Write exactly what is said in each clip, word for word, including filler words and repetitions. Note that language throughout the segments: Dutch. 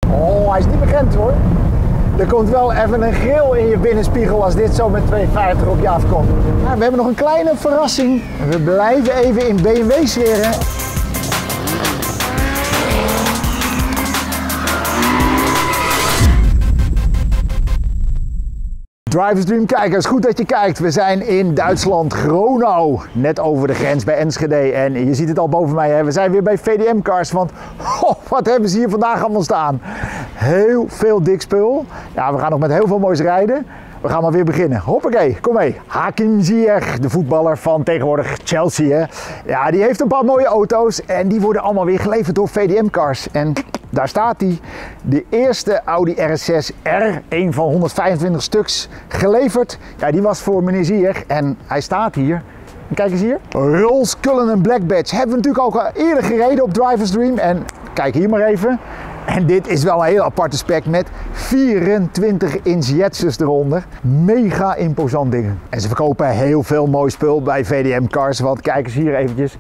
Oh, hij is niet bekend hoor. Er komt wel even een grill in je binnenspiegel als dit zo met twee vijftig op je afkomt. Nou, we hebben nog een kleine verrassing. We blijven even in B M W-sferen. Drivers Dream kijkers, goed dat je kijkt. We zijn in Duitsland, Gronau, net over de grens bij Enschede. En je ziet het al boven mij, hè? We zijn weer bij V D M Cars, want oh, wat hebben ze hier vandaag allemaal staan? Heel veel dik spul. Ja, we gaan nog met heel veel moois rijden. We gaan maar weer beginnen. Hoppakee, kom mee. Hakim Ziyech, de voetballer van tegenwoordig Chelsea. Hè? Ja, die heeft een paar mooie auto's en die worden allemaal weer geleverd door V D M Cars. En daar staat hij, de eerste Audi R S zes R, een van honderdvijfentwintig stuks, geleverd. Ja, die was voor meneer Ziyech en hij staat hier. En kijk eens hier. Rolls Cullinan Black Badge. Hebben we natuurlijk ook al eerder gereden op Drivers Dream. En kijk hier maar even. En dit is wel een heel aparte spec met vierentwintig inch jetsers eronder. Mega imposant dingen. En ze verkopen heel veel mooi spul bij V D M Cars. Want kijk eens hier eventjes.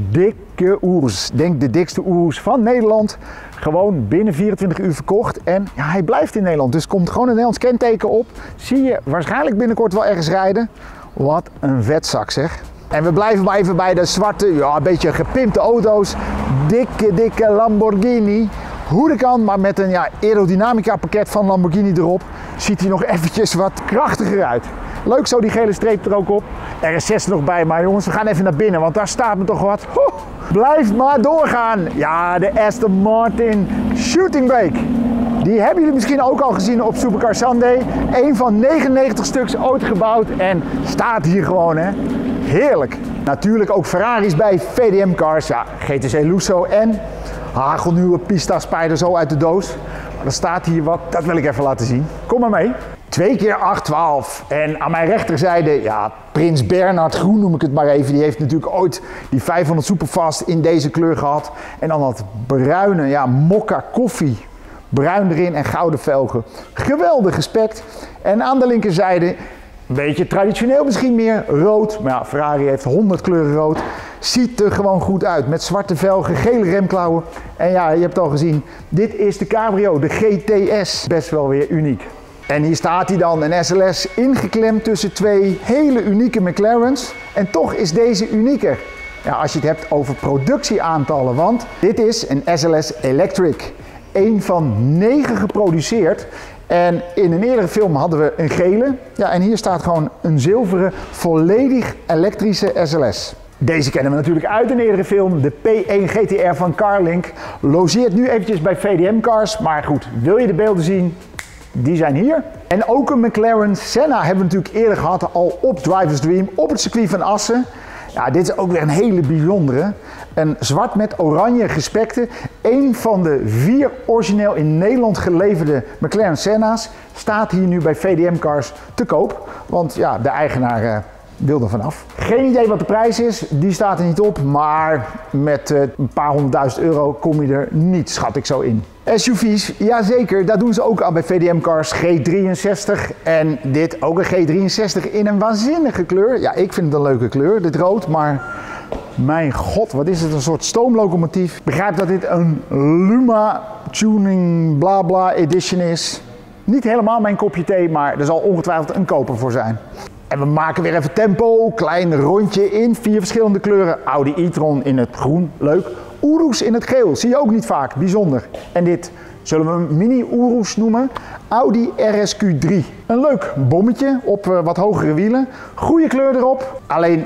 Dikke oers. Denk de dikste oers van Nederland. Gewoon binnen vierentwintig uur verkocht. En ja, hij blijft in Nederland. Dus komt gewoon een Nederlands kenteken op. Zie je waarschijnlijk binnenkort wel ergens rijden. Wat een vetzak zeg. En we blijven maar even bij de zwarte, ja, een beetje gepimpte auto's. Dikke, dikke Lamborghini. Hoe dat kan, maar met een ja, aerodynamica pakket van Lamborghini erop, ziet hij nog eventjes wat krachtiger uit. Leuk zo die gele streep er ook op. R S zes er nog bij, maar jongens, we gaan even naar binnen, want daar staat me toch wat. Ho, blijf maar doorgaan. Ja, de Aston Martin Shooting Brake. Die hebben jullie misschien ook al gezien op Supercar Sunday. Een van negenennegentig stuks ooit gebouwd en staat hier gewoon, hè. Heerlijk. Natuurlijk ook Ferraris bij V D M Cars. Ja, G T C Lusso en hagelnieuwe Pista Spider zo uit de doos. Maar er staat hier wat, dat wil ik even laten zien. Kom maar mee. twee keer acht twaalf. En aan mijn rechterzijde, ja, Prins Bernhard Groen noem ik het maar even. Die heeft natuurlijk ooit die vijfhonderd Superfast in deze kleur gehad. En dan dat bruine, ja, mokka koffie. Bruin erin en gouden velgen. Geweldig gespekt. En aan de linkerzijde, een beetje traditioneel misschien meer, rood. Maar ja, Ferrari heeft honderd kleuren rood. Ziet er gewoon goed uit. Met zwarte velgen, gele remklauwen. En ja, je hebt het al gezien. Dit is de Cabrio, de G T S. Best wel weer uniek. En hier staat hij dan, een S L S ingeklemd tussen twee hele unieke McLaren's. En toch is deze unieker. Ja, als je het hebt over productieaantallen. Want dit is een S L S Electric. Eén van negen geproduceerd. En in een eerdere film hadden we een gele. Ja, en hier staat gewoon een zilveren, volledig elektrische S L S. Deze kennen we natuurlijk uit een eerdere film, de P één G T R van Carlink. Logeert nu eventjes bij V D M Cars, maar goed, wil je de beelden zien? Die zijn hier. En ook een McLaren Senna hebben we natuurlijk eerder gehad, al op Drivers Dream, op het circuit van Assen. Ja, dit is ook weer een hele bijzondere. Een zwart met oranje gespekte. Een van de vier origineel in Nederland geleverde McLaren Senna's staat hier nu bij V D M Cars te koop. Want ja, de eigenaar uh, wil er vanaf. Geen idee wat de prijs is, die staat er niet op. Maar met uh, een paar honderdduizend euro kom je er niet, schat ik zo in. S U V's, jazeker, dat doen ze ook al bij V D M Cars G drieënzestig. En dit ook een G drieënzestig in een waanzinnige kleur. Ja, ik vind het een leuke kleur, dit rood, maar mijn god, wat is het, een soort stoomlocomotief. Ik begrijp dat dit een Luma Tuning bla bla edition is. Niet helemaal mijn kopje thee, maar er zal ongetwijfeld een koper voor zijn. En we maken weer even tempo, klein rondje in vier verschillende kleuren. Audi e-tron in het groen, leuk. Urus in het geel, zie je ook niet vaak, bijzonder. En dit zullen we een mini Urus noemen. Audi R S Q drie. Een leuk bommetje op uh, wat hogere wielen. Goede kleur erop. Alleen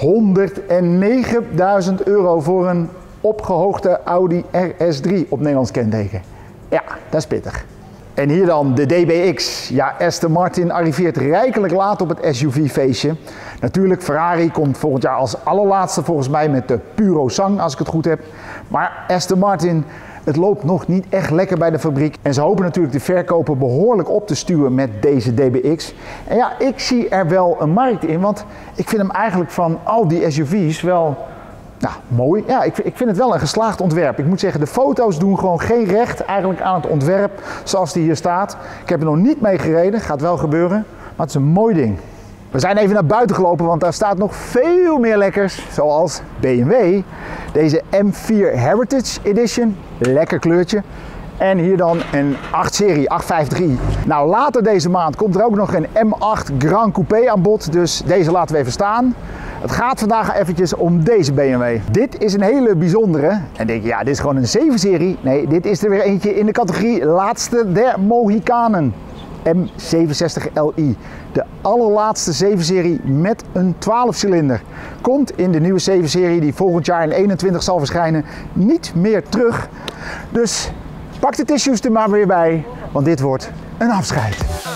honderdnegenduizend euro voor een opgehoogde Audi R S drie op Nederlands kenteken. Ja, dat is pittig. En hier dan de D B X. Ja, Aston Martin arriveert rijkelijk laat op het S U V-feestje. Natuurlijk, Ferrari komt volgend jaar als allerlaatste volgens mij met de Puro Sang, als ik het goed heb. Maar Aston Martin, het loopt nog niet echt lekker bij de fabriek. En ze hopen natuurlijk de verkopen behoorlijk op te stuwen met deze D B X. En ja, ik zie er wel een markt in, want ik vind hem eigenlijk van al die S U V's wel... Nou, mooi. Ja, ik, ik vind het wel een geslaagd ontwerp. Ik moet zeggen, de foto's doen gewoon geen recht eigenlijk aan het ontwerp zoals die hier staat. Ik heb er nog niet mee gereden, gaat wel gebeuren, maar het is een mooi ding. We zijn even naar buiten gelopen, want daar staat nog veel meer lekkers, zoals B M W. Deze M vier Heritage Edition, lekker kleurtje. En hier dan een acht serie, acht vijftig i. Nou, later deze maand komt er ook nog een M acht Grand Coupé aan bod. Dus deze laten we even staan. Het gaat vandaag eventjes om deze B M W. Dit is een hele bijzondere. En denk je, ja, dit is gewoon een zeven serie. Nee, dit is er weer eentje in de categorie laatste der Mohikanen. M zevenenzestig L I. De allerlaatste zeven serie met een twaalf cilinder. Komt in de nieuwe zeven serie die volgend jaar in eenentwintig zal verschijnen niet meer terug. Dus pak de tissues er maar weer bij, want dit wordt een afscheid.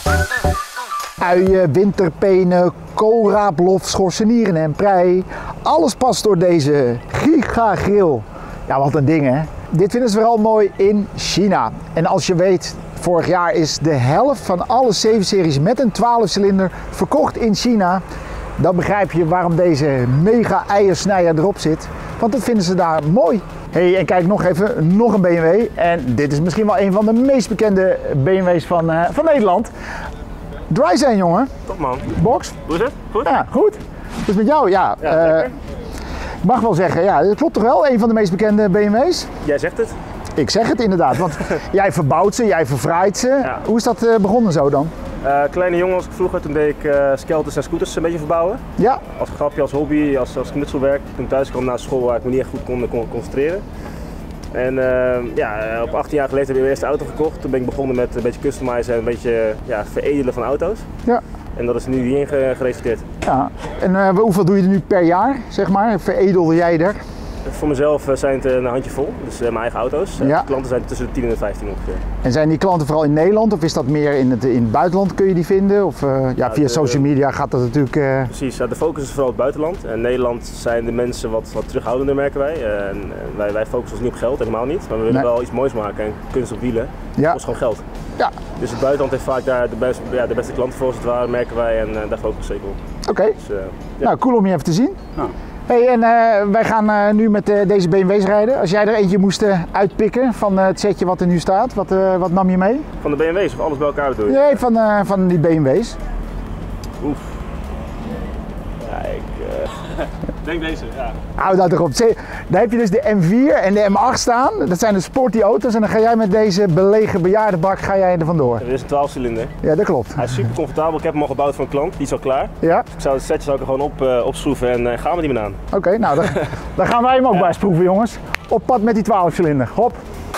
Uien, winterpenen, koolraaplof, schorsen en prei. Alles past door deze Giga Grill. Ja, wat een ding hè. Dit vinden ze vooral mooi in China. En als je weet, vorig jaar is de helft van alle zeven series met een twaalf cilinder verkocht in China. Dan begrijp je waarom deze mega eiersnijer erop zit. Want dat vinden ze daar mooi. Hey, en kijk nog even, nog een B M W. En dit is misschien wel een van de meest bekende B M W's van, uh, van Nederland. Dryzen, jongen. Top man. Box. Hoe is het? Goed? Ja, goed. Dus met jou, ja. Ja, uh, ik mag wel zeggen, ja, dat klopt toch wel, een van de meest bekende B M W's? Jij zegt het. Ik zeg het inderdaad, want jij verbouwt ze, jij verfraait ze. Ja. Hoe is dat uh, begonnen zo dan? Uh, kleine jongen als ik vroeger, toen deed ik uh, skelters en scooters een beetje verbouwen. Ja. Als grapje, als hobby, als, als knutselwerk. Toen thuis kwam na school waar ik me niet echt goed kon, kon concentreren. En uh, ja, op achttien jaar geleden heb ik mijn eerste auto gekocht. Toen ben ik begonnen met een beetje customizen en een beetje ja, veredelen van auto's. Ja. En dat is nu hierin geresulteerd. Ja. En uh, hoeveel doe je er nu per jaar, zeg maar? Veredelde jij er? Voor mezelf zijn het een handje vol, dus mijn eigen auto's. Ja. De klanten zijn tussen de tien en de vijftien ongeveer. En zijn die klanten vooral in Nederland of is dat meer in het, in het buitenland kun je die vinden? Of, uh, ja, ja, via de, social media gaat dat natuurlijk... Uh... Precies, ja, de focus is vooral het buitenland. En Nederland zijn de mensen wat, wat terughoudender, merken wij. En, en wij, wij focussen ons niet op geld, helemaal niet. Maar we willen nee. wel iets moois maken en kunst op wielen. Ja. Dat kost gewoon geld. Ja. Dus het buitenland heeft vaak daar de beste, ja, de beste klanten voor als het ware, merken wij. En uh, daar focussen we zeker op. Oké. Okay. Dus, uh, ja. Nou, cool om je even te zien. Ja. Hey, en uh, wij gaan uh, nu met uh, deze B M W's rijden. Als jij er eentje moest uh, uitpikken van uh, het setje wat er nu staat, wat, uh, wat nam je mee? Van de B M W's of alles bij elkaar bedoel je? Nee, van, uh, van die B M W's. Oef. Ja, ik uh... denk deze, ja. Hou dat erop. Daar heb je dus de M vier en de M acht staan. Dat zijn de sporty auto's en dan ga jij met deze belegen bejaardenbak ga jij er vandoor. Dit is een twaalf cilinder. Ja, dat klopt. Hij is super comfortabel. Ik heb hem al gebouwd voor een klant. Die is al klaar. Ja. Dus ik zou het setje zou ik er gewoon op, uh, opschroeven en uh, gaan we die maar aan. Oké, okay, nou dan, dan gaan wij hem ook ja. bij proeven, jongens. Op pad met die twaalf cilinder. Hop.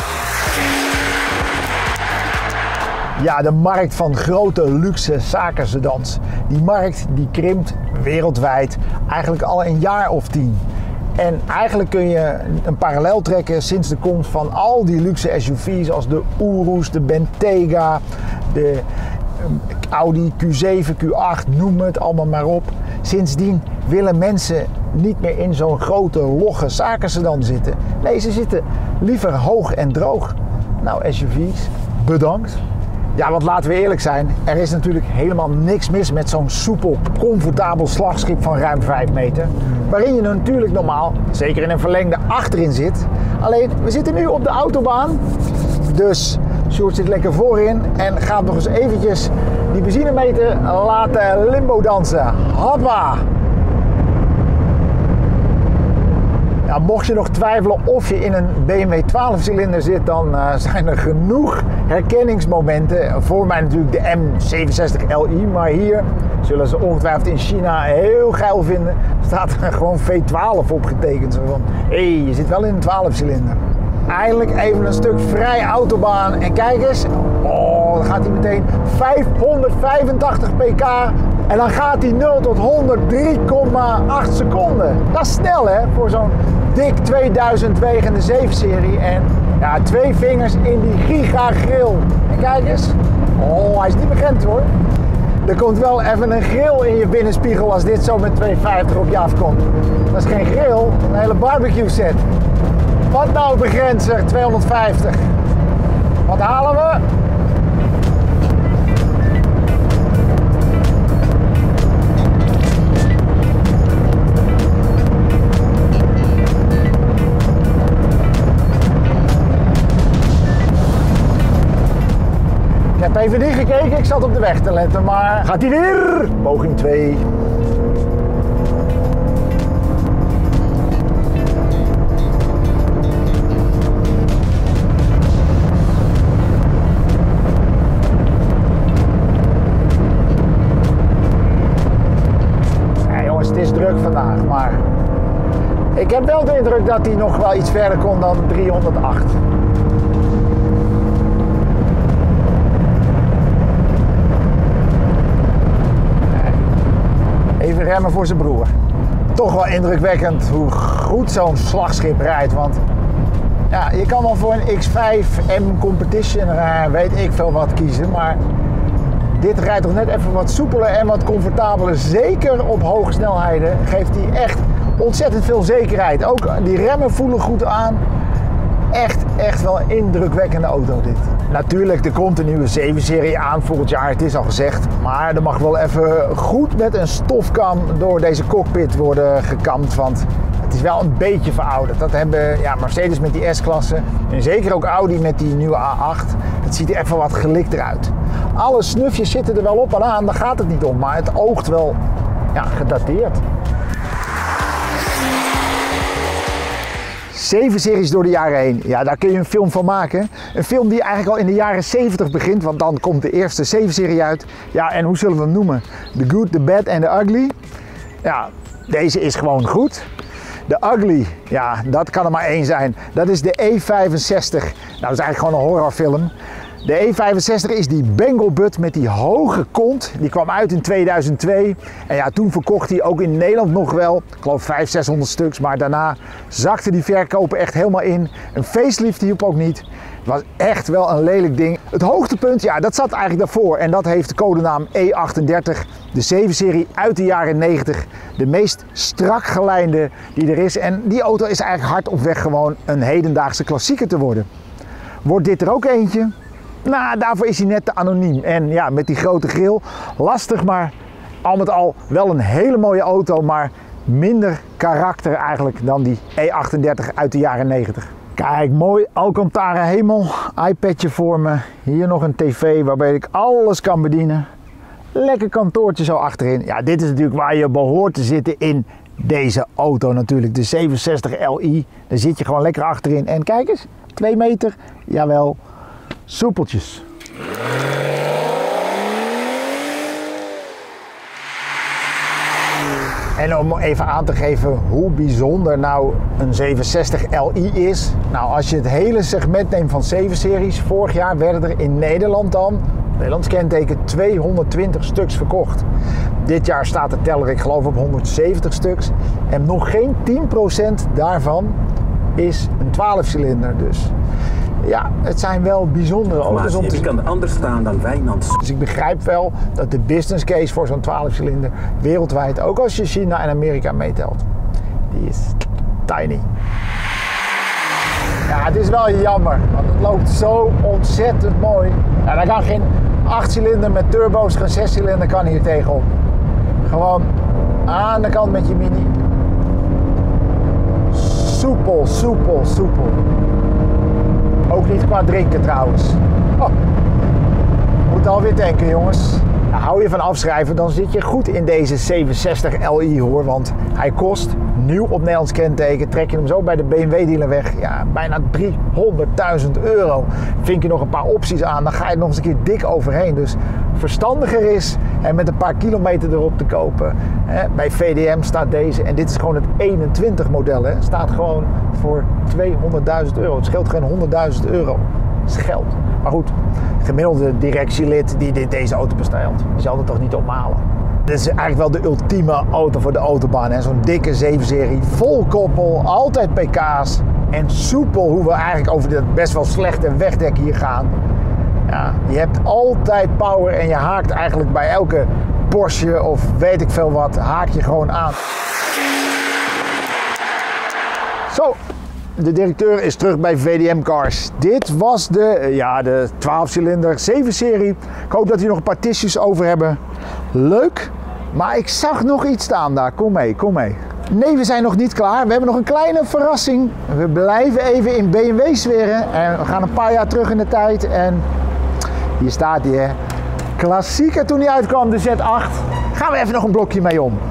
Ja, de markt van grote luxe zakensedans. Die markt die krimpt wereldwijd eigenlijk al een jaar of tien. En eigenlijk kun je een parallel trekken sinds de komst van al die luxe S U V's als de Urus, de Bentayga, de Audi Q zeven, Q acht, noem het allemaal maar op. Sindsdien willen mensen niet meer in zo'n grote logge zakensedan zitten. Nee, ze zitten liever hoog en droog. Nou, S U V's, bedankt. Ja, want laten we eerlijk zijn, er is natuurlijk helemaal niks mis met zo'n soepel, comfortabel slagschip van ruim vijf meter. Waarin je natuurlijk normaal, zeker in een verlengde, achterin zit. Alleen, we zitten nu op de autobaan, dus Sjoerd zit lekker voorin en gaat nog eens eventjes die benzinemeter laten limbo dansen. Hoppa! Ja, mocht je nog twijfelen of je in een B M W twaalf cilinder zit, dan uh, zijn er genoeg herkenningsmomenten. Voor mij natuurlijk de M zevenenzestig L I, maar hier zullen ze ongetwijfeld in China heel geil vinden. Staat er gewoon V twaalf opgetekend. Zo van, hé, hey, je zit wel in een twaalf cilinder. Eindelijk even een stuk vrij autobaan en kijk eens, oh, dan gaat hij meteen vijfhonderdvijfentachtig pk en dan gaat hij nul tot honderd drie komma acht seconden. Dat is snel hè, voor zo'n dik tweeduizend wegende zeven serie en ja, twee vingers in die Giga Grill. En kijk eens, oh, hij is niet bekend hoor. Er komt wel even een grill in je binnenspiegel als dit zo met tweehonderdvijftig op je afkomt. Dat is geen grill, een hele barbecue set. Wat nou begrenzer tweehonderdvijftig? Wat halen we? Ik heb even niet gekeken, ik zat op de weg te letten, maar gaat hij weer? Poging twee. heb wel de indruk dat hij nog wel iets verder kon dan driehonderdacht. Even remmen voor zijn broer. Toch wel indrukwekkend hoe goed zo'n slagschip rijdt. Want ja, je kan wel voor een X vijf M Competition, weet ik veel wat, kiezen. Maar dit rijdt toch net even wat soepeler en wat comfortabeler. Zeker op hoge snelheden geeft hij echt ontzettend veel zekerheid. Ook die remmen voelen goed aan. Echt, echt wel een indrukwekkende auto dit. Natuurlijk, er komt een nieuwe zeven serie aan volgend jaar, het is al gezegd. Maar er mag wel even goed met een stofkam door deze cockpit worden gekamd. Want het is wel een beetje verouderd. Dat hebben ja, Mercedes met die S-klasse en zeker ook Audi met die nieuwe A acht. Het ziet er even wat gelikter uit. Alle snufjes zitten er wel op en aan, daar gaat het niet om. Maar het oogt wel ja, gedateerd. Zeven series door de jaren heen. Ja, daar kun je een film van maken. Een film die eigenlijk al in de jaren zeventig begint, want dan komt de eerste zeven serie uit. Ja, en hoe zullen we hem noemen? The Good, The Bad and The Ugly. Ja, deze is gewoon goed. De Ugly, ja, dat kan er maar één zijn. Dat is de E vijfenzestig. Nou, dat is eigenlijk gewoon een horrorfilm. De E vijfenzestig is die Bengelbut met die hoge kont. Die kwam uit in tweeduizend twee. En ja, toen verkocht hij ook in Nederland nog wel, ik geloof vijfhonderd, zeshonderd stuks. Maar daarna zakte die verkopen echt helemaal in. Een facelift hielp ook niet. Het was echt wel een lelijk ding. Het hoogtepunt, ja, dat zat eigenlijk daarvoor. En dat heeft de codenaam E achtendertig. De zeven serie uit de jaren negentig. De meest strak gelijnde die er is. En die auto is eigenlijk hard op weg gewoon een hedendaagse klassieker te worden. Wordt dit er ook eentje? Nou, daarvoor is hij net te anoniem. En ja, met die grote grill, lastig, maar al met al wel een hele mooie auto, maar minder karakter eigenlijk dan die E achtendertig uit de jaren negentig. Kijk, mooi Alcantara hemel, iPadje voor me, hier nog een tv waarbij ik alles kan bedienen. Lekker kantoortje zo achterin. Ja, dit is natuurlijk waar je behoort te zitten in deze auto natuurlijk, de zevenenzestig L I. Daar zit je gewoon lekker achterin en kijk eens, twee meter, jawel. Soepeltjes. En om even aan te geven hoe bijzonder nou een zevenenzestig L I is. Nou, als je het hele segment neemt van zeven series, vorig jaar werden er in Nederland dan, Nederlands kenteken, tweehonderdtwintig stuks verkocht. Dit jaar staat de teller, ik geloof, op honderdzeventig stuks. En nog geen tien procent daarvan is een twaalf cilinder dus. Ja, het zijn wel bijzondere auto's om te zien. Je kan anders staan dan Wijnands. Dus ik begrijp wel dat de business case voor zo'n twaalf cilinder wereldwijd, ook als je China en Amerika meetelt, die is tiny. Ja, het is wel jammer, want het loopt zo ontzettend mooi. Ja, daar kan geen acht cilinder met turbo's, geen zes cilinder kan hier tegenop. Gewoon aan de kant met je Mini. Soepel, soepel, soepel. Ook niet qua drinken trouwens. Oh. Moet alweer tanken, jongens. Nou, hou je van afschrijven, dan zit je goed in deze zevenenzestig L I hoor. Want hij kost, nieuw op Nederlands kenteken, trek je hem zo bij de B M W dealer weg. Ja, bijna driehonderdduizend euro. Vink je nog een paar opties aan, dan ga je er nog eens een keer dik overheen. Dus verstandiger is en met een paar kilometer erop te kopen. Hè, bij V D M staat deze, en dit is gewoon het eenentwintig model, hè, staat gewoon voor tweehonderdduizend euro. Het scheelt geen honderdduizend euro. Dat is geld. Maar goed, gemiddelde directielid die dit, deze auto bestelt, die zal het toch niet ophalen. Dit is eigenlijk wel de ultieme auto voor de autobaan. Zo'n dikke zeven serie, vol koppel, altijd pk's en soepel, hoe we eigenlijk over dit best wel slechte wegdek hier gaan. Ja, je hebt altijd power en je haakt eigenlijk bij elke Porsche of weet ik veel wat, haak je gewoon aan. Zo, de directeur is terug bij V D M Cars. Dit was de, ja, de twaalf cilinder zeven serie. Ik hoop dat we nog een paar tissues over hebben. Leuk, maar ik zag nog iets staan daar. Kom mee, kom mee. Nee, we zijn nog niet klaar. We hebben nog een kleine verrassing. We blijven even in B M W sferen en we gaan een paar jaar terug in de tijd. En hier staat hij, hè. Klassieker toen hij uitkwam, de Z acht. Gaan we even nog een blokje mee om.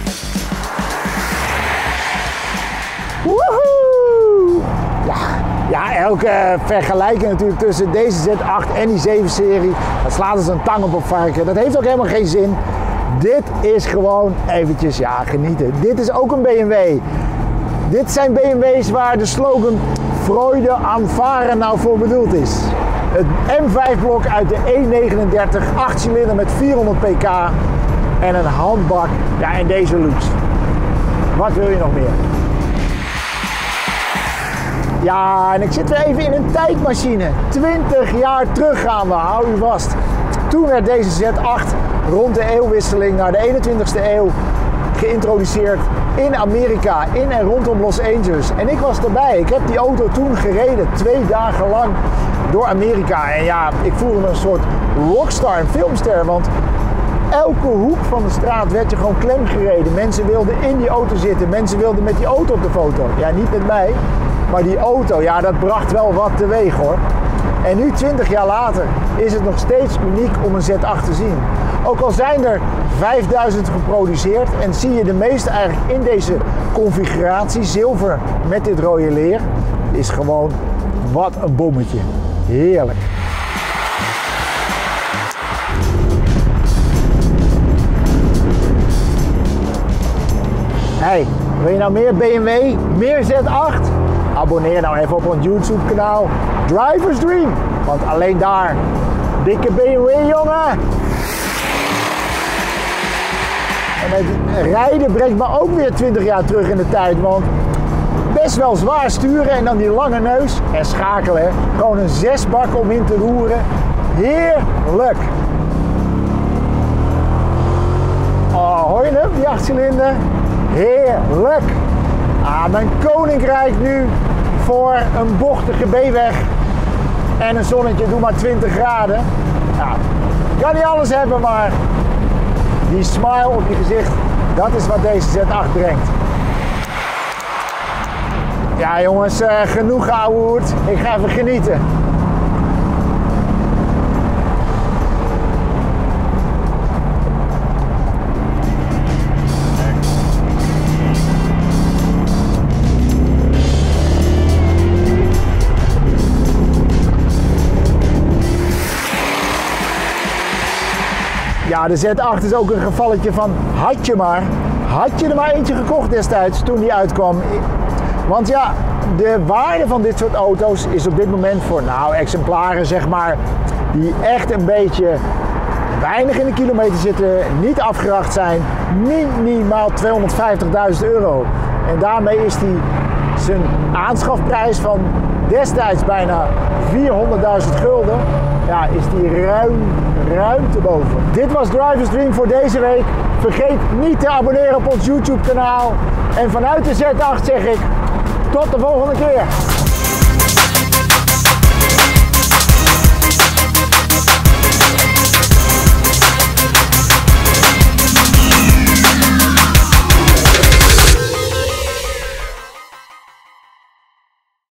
Woehoe! Ja, ja, Ja, elke vergelijking natuurlijk tussen deze Z acht en die zeven serie, dat slaat als een tang op op varken. Dat heeft ook helemaal geen zin. Dit is gewoon eventjes, ja, genieten. Dit is ook een B M W. Dit zijn B M W's waar de slogan Freude am Fahren nou voor bedoeld is. Het M vijf blok uit de E negenendertig, acht cilinder met vierhonderd pk en een handbak, ja, in deze luxe. Wat wil je nog meer? Ja, en ik zit weer even in een tijdmachine. twintig jaar terug gaan we, hou u vast. Toen werd deze Z acht rond de eeuwwisseling naar de eenentwintigste eeuw geïntroduceerd in Amerika, in en rondom Los Angeles. En ik was erbij. Ik heb die auto toen gereden, twee dagen lang door Amerika. En ja, ik voelde me een soort rockstar, een filmster, want elke hoek van de straat werd je gewoon klem gereden. Mensen wilden in die auto zitten, mensen wilden met die auto op de foto. Ja, niet met mij, maar die auto, ja, dat bracht wel wat teweeg hoor. En nu, twintig jaar later, is het nog steeds uniek om een Z acht te zien. Ook al zijn er vijfduizend geproduceerd en zie je de meeste eigenlijk in deze configuratie, zilver met dit rode leer, is gewoon wat een bommetje. Heerlijk. Hey, wil je nou meer B M W, meer Z acht? Abonneer nou even op ons YouTube kanaal Drivers Dream, want alleen daar, dikke B M W jongen! En het rijden brengt me ook weer twintig jaar terug in de tijd, want best wel zwaar sturen en dan die lange neus en schakelen, hè. Gewoon een zesbak om in te roeren, heerlijk! Oh, hoor je hem, die achtcilinder? Heerlijk! Ah, mijn koninkrijk nu voor een bochtige B-weg en een zonnetje, doe maar twintig graden. Nou, ik kan niet alles hebben, maar die smile op je gezicht, dat is wat deze Z acht brengt. Ja jongens, uh, genoeg geouwehoerd. Ik ga even genieten. Ja, de Z acht is ook een gevalletje van had je maar, had je er maar eentje gekocht destijds toen die uitkwam. Want ja, de waarde van dit soort auto's is op dit moment voor nou exemplaren zeg maar die echt een beetje weinig in de kilometer zitten, niet afgeracht zijn, minimaal tweehonderdvijftigduizend euro. En daarmee is die zijn aanschafprijs van destijds bijna vierhonderdduizend gulden, ja, is die ruim, ruim te boven. Dit was Drivers Dream voor deze week. Vergeet niet te abonneren op ons YouTube kanaal. En vanuit de Z acht zeg ik tot de volgende keer.